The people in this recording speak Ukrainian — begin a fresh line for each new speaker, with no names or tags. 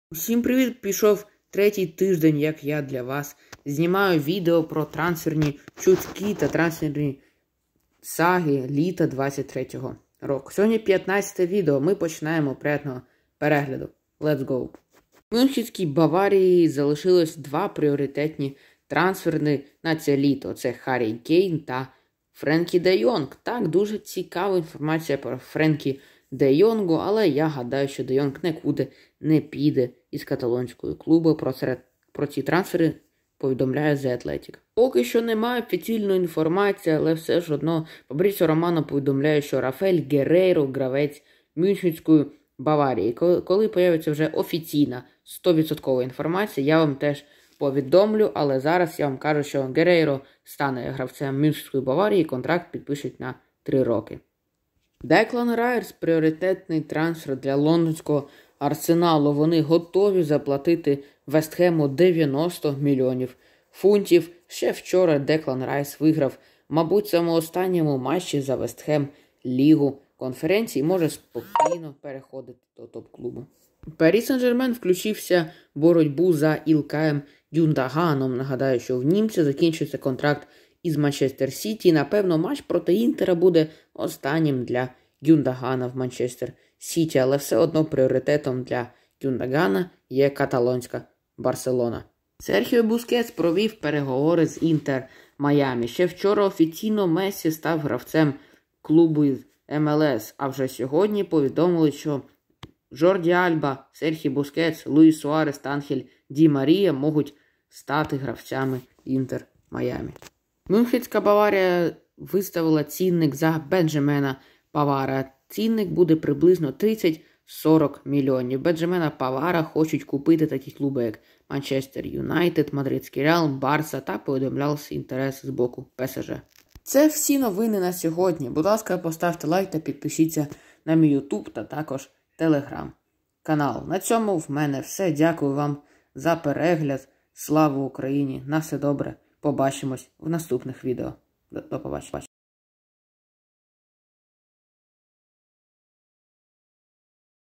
Усім привіт! Пішов третій тиждень, як я для вас знімаю відео про трансферні чутки та трансферні саги літа 23-го року. Сьогодні 15-те відео, ми починаємо приємного перегляду. Let's go! В Мюнхенській Баварії залишилось два пріоритетні трансферни на це літо. Це Харрі Кейн та Френкі де Йонг. Так, дуже цікава інформація про Френкі де Йонгу, але я гадаю, що де Йонг нікуди не піде із каталонського клубу. Про ці трансфери повідомляє The Athletic. Поки що немає офіційної інформації, але все ж одно Фабріціо Романо повідомляє, що Рафаель Герейро – гравець Мюнхенської Баварії. Коли появиться вже офіційна 100% інформація, я вам теж повідомлю, але зараз я вам кажу, що Герейро стане гравцем Мюнхенської Баварії і контракт підпишуть на 3 роки. Деклан Райс – пріоритетний трансфер для лондонського Арсеналу. Вони готові заплатити Вестхему 90 мільйонів фунтів. Ще вчора Деклан Райс виграв, мабуть, самому останньому матчі за Вестхем Лігу конференції і може спокійно переходити до топ-клубу. Парі Сен-Жермен включився в боротьбу за Ілкаєм Гюндоганом. Нагадаю, що в німця закінчується контракт із Манчестер Сіті. Напевно, матч проти Інтера буде останнім для Гюндогана в Манчестер Сіті, але все одно пріоритетом для Гюндогана є каталонська Барселона. Серхіо Бускетс провів переговори з Інтер Майамі. Ще вчора офіційно Мессі став гравцем клубу із МЛС, а вже сьогодні повідомили, що Жорді Альба, Серхіо Бускетс, Луїс Суарес та Анхель Ді Марія можуть стати гравцями Інтер Майамі. Мюнхенська Баварія виставила цінник за Бенджамена Павара. Цінник буде приблизно 30-40 мільйонів. Бенджамена Павара хочуть купити такі клуби, як Манчестер Юнайтед, Мадридський Реал, Барса та повідомлявся інтерес з боку ПСЖ. Це всі новини на сьогодні. Будь ласка, поставте лайк та підпишіться на мій YouTube та також Telegram канал. На цьому в мене все. Дякую вам за перегляд. Слава Україні! На все добре! Побачимось в наступних відео. До побачення.